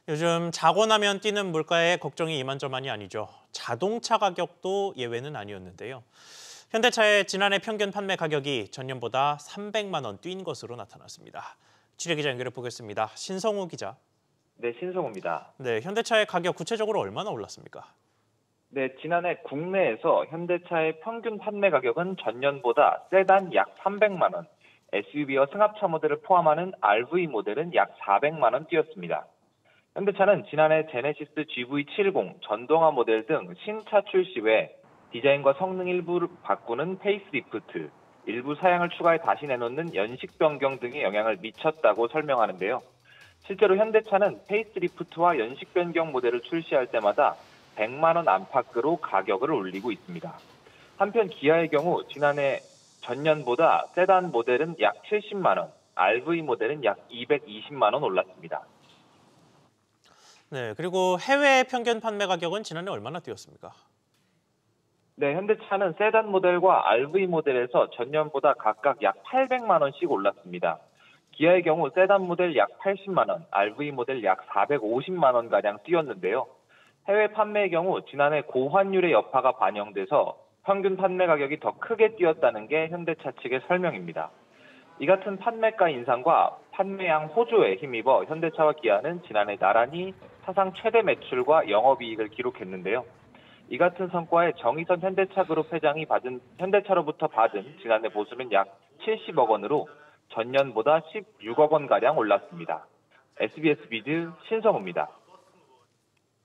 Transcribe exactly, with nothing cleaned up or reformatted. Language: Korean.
요즘 자고 나면 뛰는 물가에 걱정이 이만저만이 아니죠. 자동차 가격도 예외는 아니었는데요. 현대차의 지난해 평균 판매 가격이 전년보다 삼백만 원 뛴 것으로 나타났습니다. 취재기자 연결해 보겠습니다. 신성우 기자. 네, 신성우입니다. 네, 현대차의 가격 구체적으로 얼마나 올랐습니까? 네, 지난해 국내에서 현대차의 평균 판매 가격은 전년보다 세단 약 삼백만 원, 에스유브이와 승합차 모델을 포함하는 알브이 모델은 약 사백만 원 뛰었습니다. 현대차는 지난해 제네시스 지브이 칠십, 전동화 모델 등 신차 출시 외 디자인과 성능 일부를 바꾸는 페이스리프트, 일부 사양을 추가해 다시 내놓는 연식 변경 등의 영향을 미쳤다고 설명하는데요. 실제로 현대차는 페이스리프트와 연식 변경 모델을 출시할 때마다 백만 원 안팎으로 가격을 올리고 있습니다. 한편 기아의 경우 지난해 전년보다 세단 모델은 약 칠십만 원, 알브이 모델은 약 이백이십만 원 올랐습니다. 네, 그리고 해외 평균 판매 가격은 지난해 얼마나 뛰었습니까? 네, 현대차는 세단 모델과 알브이 모델에서 전년보다 각각 약 팔백만 원씩 올랐습니다. 기아의 경우 세단 모델 약 팔십만 원, 알브이 모델 약 사백오십만 원가량 뛰었는데요. 해외 판매의 경우 지난해 고환율의 여파가 반영돼서 평균 판매 가격이 더 크게 뛰었다는 게 현대차 측의 설명입니다. 이 같은 판매가 인상과 판매량 호조에 힘입어 현대차와 기아는 지난해 나란히 사상 최대 매출과 영업이익을 기록했는데요. 이 같은 성과에 정의선 현대차 그룹 회장이 받은 현대차로부터 받은 지난해 보수는 약 칠십억 원으로 전년보다 십육억 원가량 올랐습니다. 에스비에스 비즈 신성우입니다.